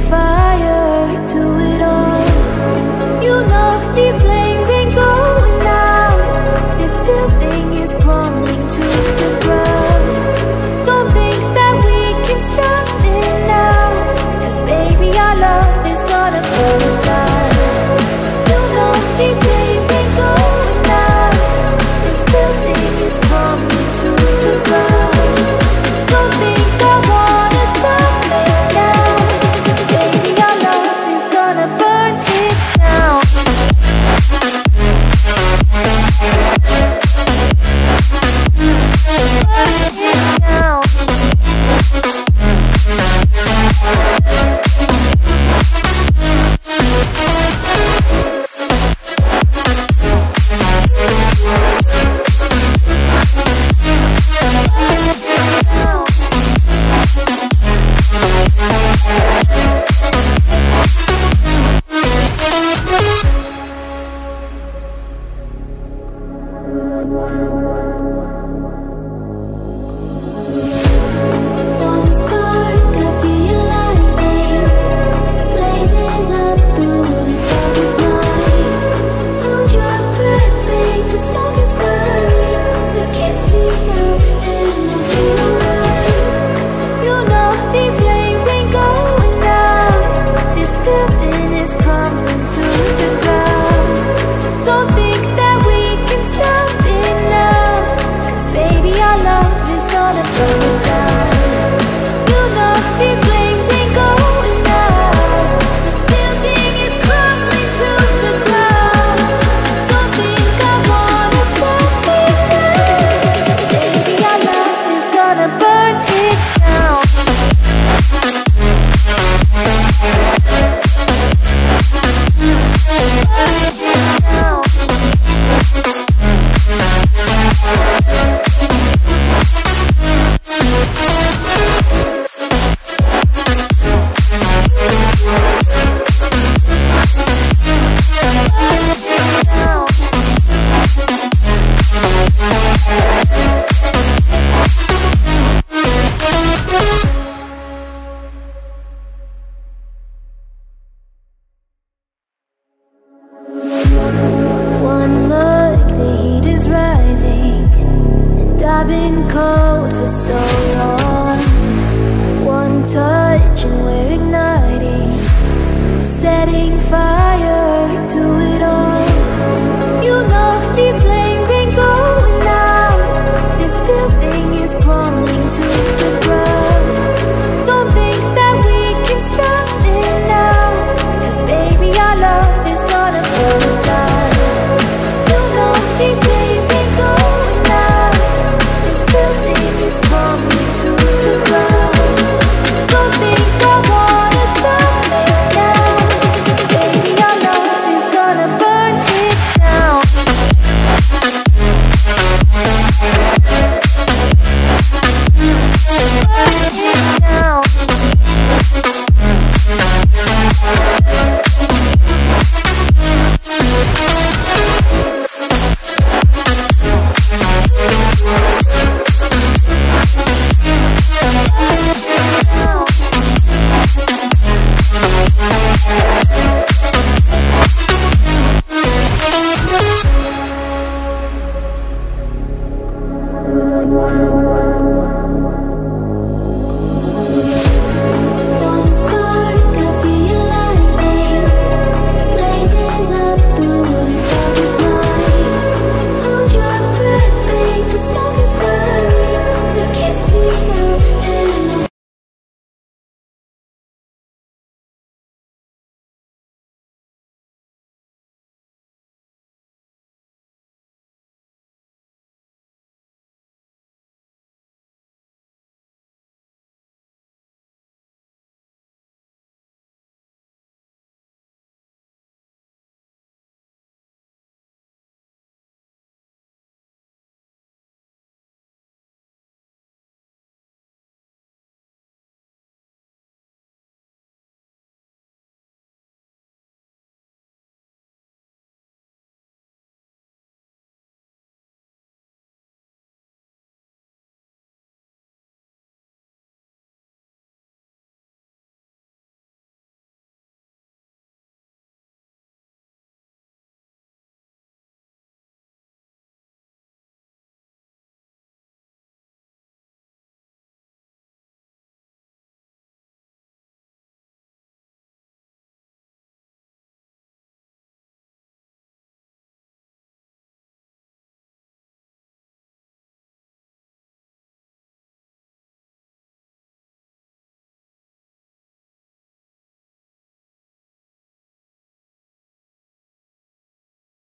fire to it all. You know these flames ain't going out. This building is crumbling to the ground. Don't think that we can stop it now, 'cause baby our love is gonna burn it down. You know these flames ain't going out. This building is crumbling to the ground. Don't think I wanna stop it now, 'cause baby our love is gonna burn it down. One spark, I feel lightning blazing up through the darkest nights. Hold your breath, babe, the smoke is burning. You kiss me now and I'll be alright. You know these flames ain't going out. This building is crumbling to the ground. Don't think that we can stop it now, 'cause baby our love is gonna burn it down. You know these flames ain't going out. This building is crumbling to the ground. Don't think I wanna stop it now, 'cause baby our love is gonna burn it down. One look, the heat is rising, and I've been cold for so long. One touch and we're igniting, setting fire